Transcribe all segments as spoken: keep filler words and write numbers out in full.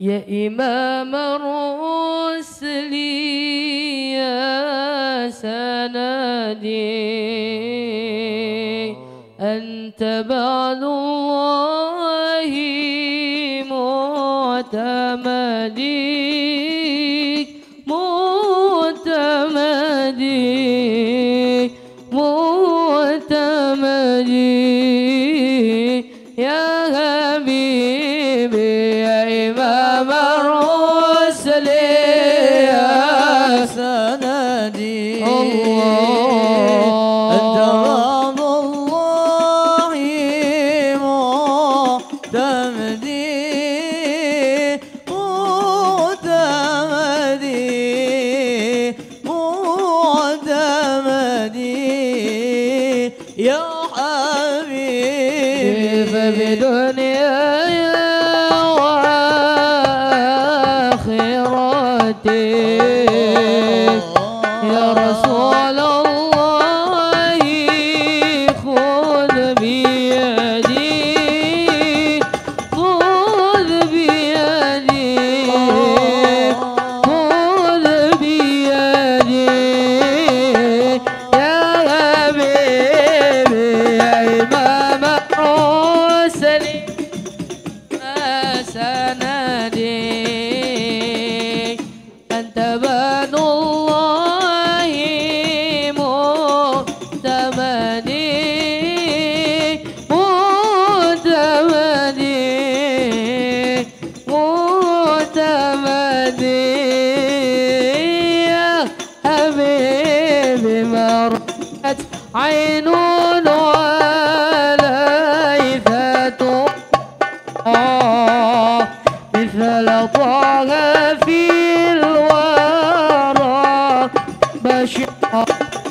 يا إمام الرسل يا سندي أنت بعد الله معتمدي معتمدي معتمدي يا حبيبي يا إمام الرسل يا سندي الله أنت بعد الله معتمدي معتمدي معتمدي يا حبيبي فبدنياي وآخرتي يا رسول الله خذ بيدي خذ بيدي خذ بيدي يا حبيبي يا إمام الرسل سندي أنت باب الله معتمدي معتمدي معتمدي يا حبيبي ما رأت عين وليثة مثل طه في الورى بشرا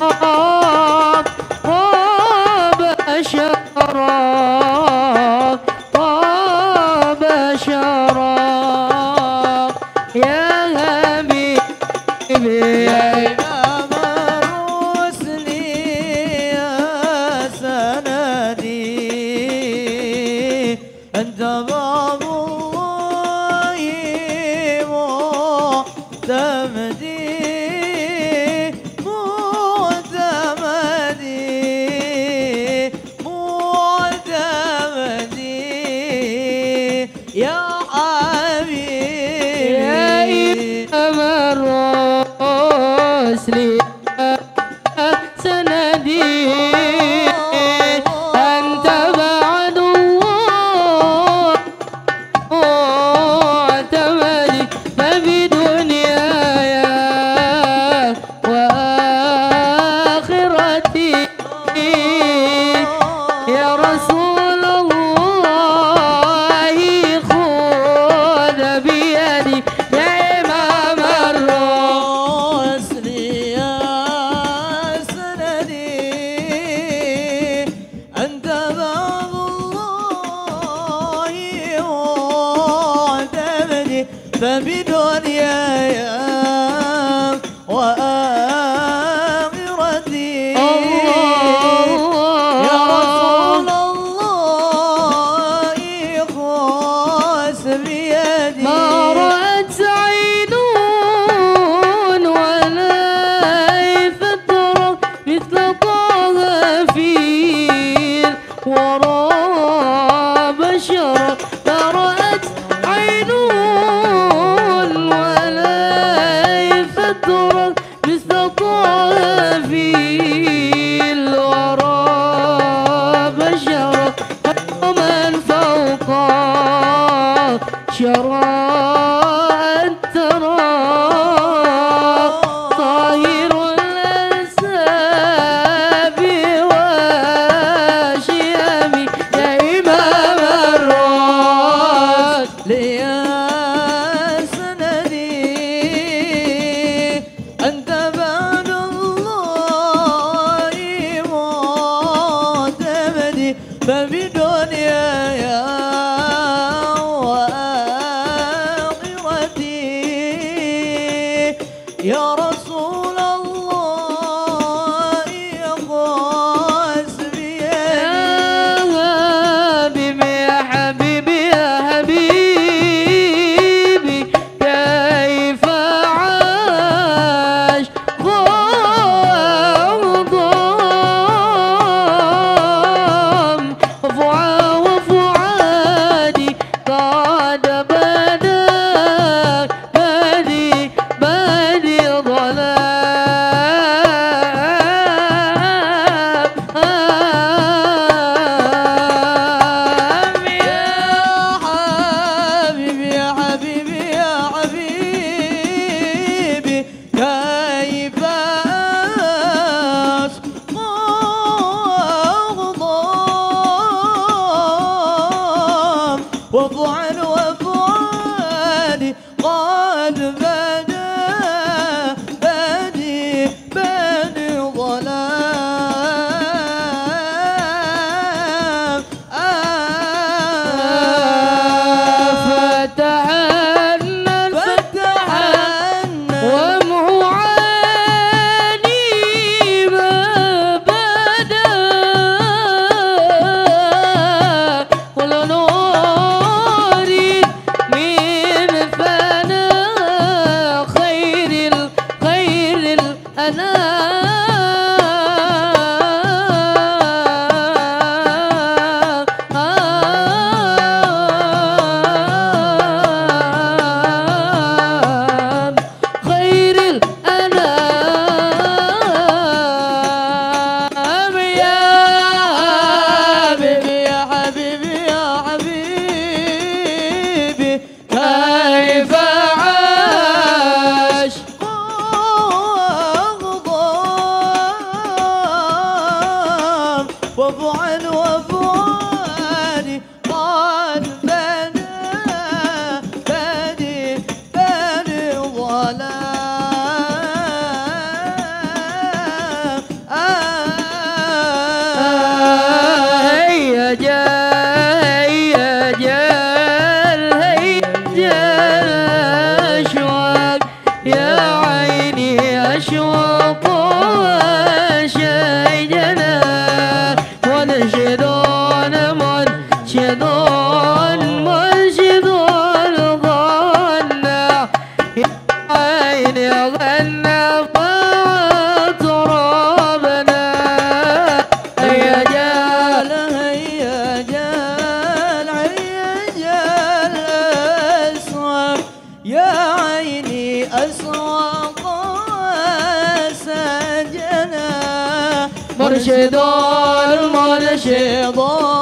وبشرا وبشرا يا حبيبي يا إمام الرسل يا سندي أنت باب الله معتمدي معتمدي معتمدي يا حبيبي يا إمام الرسل سندي أنت بعد الله معتمدي فبدنياي وآخرتي يا رسول الله خذ بيدي يا إمام الرسل الرسل يا سندي أنت باب الله معتمدي فبدنياي وآخرتي يا رسول الله خذ بيدي ما رأت عين ولا فترة مثل طه في الورى بشرا ما رأت عين ولا فترة مثل طه في الورى بشرا ومن فوق شرى أن ترى طاهر الأنساب والشيم يا إمام الرسل يا سندي أنت بعد الله معتمدي فبدنياي وآخرتي يا رسول الله خذ بيدي يا حبيبي يا حبيبي يا حبيبي أسواق سجنا مرشد المرشد مرشد